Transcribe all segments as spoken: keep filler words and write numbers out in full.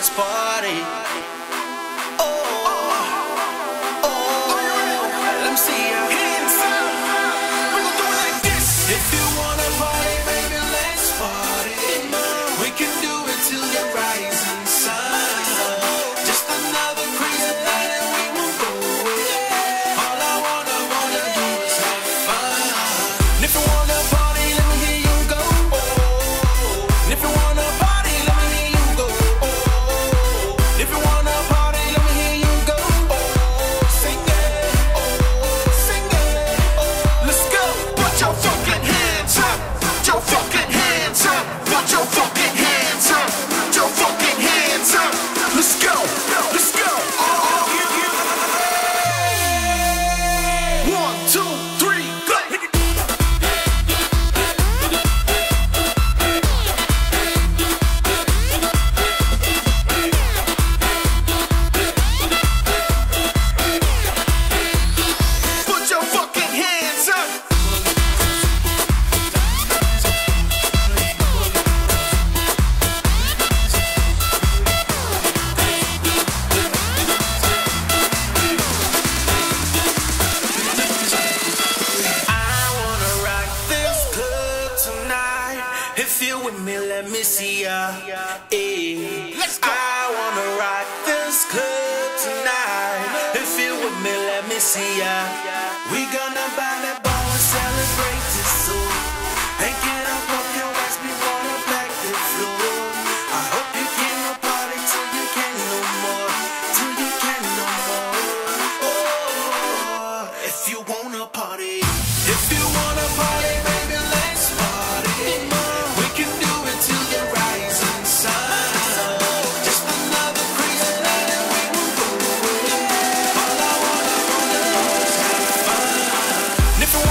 let's party. Oh, oh, let me see your hands up. We gon' do it like this. If you wanna party, baby, let's party. We can do it till the rising sun. Just another crazy night and we won't go away. All I wanna, wanna do is have fun. And if you wanna party, let me hear you go. Oh, and if you wanna party, let me hear you go. Oh, if you wanna party, let me hear you go. Oh, sing it, oh, sing it, oh. Let's go. Put your fucking hands up. Put your fucking hands up. Put your fucking hands up. Put your fucking hands up. Let's go. Let's go. Oh, one, two, three, go. Put your fucking hands up. I wanna rock this club tonight. If you with me, let me see ya. Eh. Let's go. I wanna rock this club tonight. If you with me, let me see ya. We gonna buy that ball and celebrate this soul. And get up on your ass, we wanna pack the floor. I hope you can no party till you can no more. Till you can no more. Oh, if you wanna party. If you wanna party, baby, let's party. We can do it till the rising sun. Just another crazy night and we won't go away. All I wanna, wanna do is have fun. And if you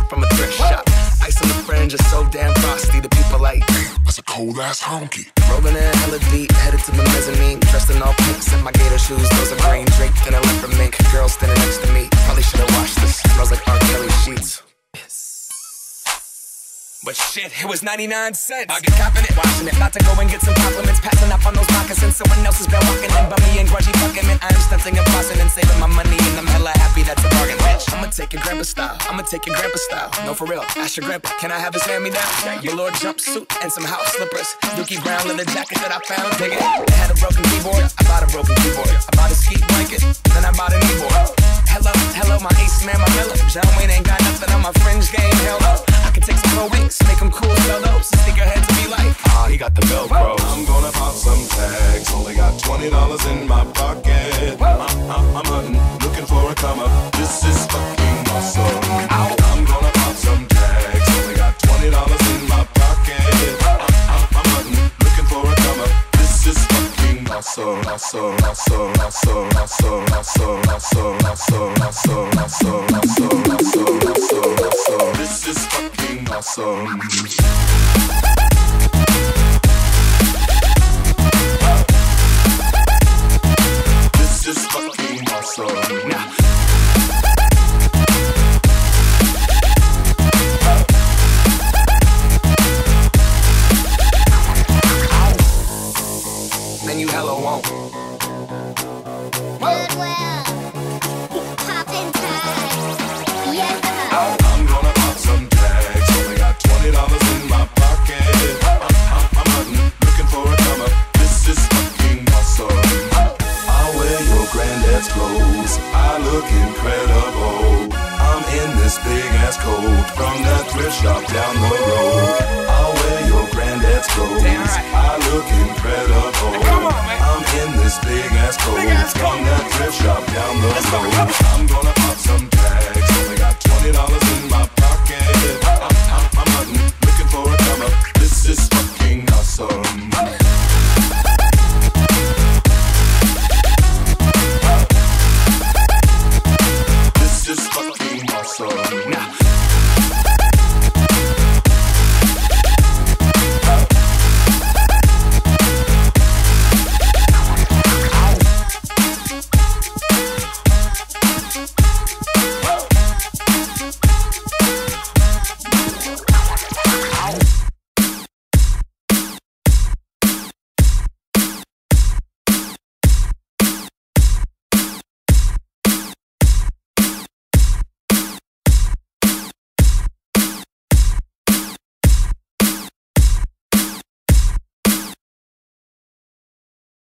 from a thrift shop. Ice on the fringe is so damn frosty. The people like, That's a cold ass honky. rolling in hella deep, headed to the mezzanine. Dressed in all pink, set my gator shoes. Those are green, draped in a leopard mink. Girl standing next to me, probably should've washed this. Smells like R. Kelly sheets. But shit, it was ninety-nine cents. I get confident watching it, about to go and get some compliments. Passing up on those moccasins, someone else has been walking in. Bummy and grudgy fucking man, I'm stunting and flossing and saving my money. And I'm hella happy that's a bargain, bitch. I'ma take your grandpa style, I'ma take your grandpa style. No, for real, ask your grandpa, can I have his hand-me-down? Velour jumpsuit and some house slippers. Dookie brown leather jacket that I found, dig it. It had a broken keyboard, I bought a broken keyboard. I bought a ski blanket, then I bought a kneeboard. Hello, hello, my ace man, my mellow. John Wayne ain't got nothing on my fringe game, hell no. I can take some pro wings, make them cool, sell those. Sneakerheads to be like, ah, he got the Velcro. I'm gonna pop some tags. Only got twenty dollars in my pocket. I'm, I'm, I'm hunting, looking for a come up. This is fucking awesome. I'm gonna pop some tags. Only got twenty dollars in my pocket. I'm, I'm, I'm hunting, looking for a come up. This is fucking awesome. Awesome, awesome, awesome, awesome, awesome, awesome, awesome, awesome, awesome, awesome, awesome, awesome, awesome. This is fucking awesome. This is fucking awesome. Now, then you hella won't. Goodwill. Poppin' tags. Yes, uh-huh. I'm gonna pop some tags. Only got twenty dollars in my pocket. I'm, I'm, I'm hunting, looking for a come up. This is fucking awesome. I'll wear your granddad's clothes. I look incredible. I'm in this big ass coat from that thrift shop down the road. I'll wear your granddad's clothes. Damn right. I look incredible. Come on, man. I'm in this big ass coat Big ass coat. from that thrift shop down the Let's go, road. come on. I'm gonna pop some tags. Only got twenty dollars